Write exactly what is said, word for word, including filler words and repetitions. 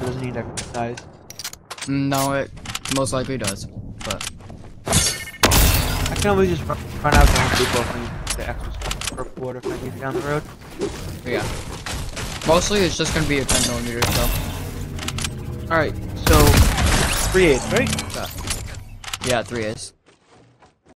doesn't need extra size. No, it most likely does, but I can always just run, run out to Home Depot if I need the extra stuff for a quarter if I need it down the road. yeah. Mostly it's just gonna be a ten millimeter, so. Alright, so three eighths, right? Yeah, three is.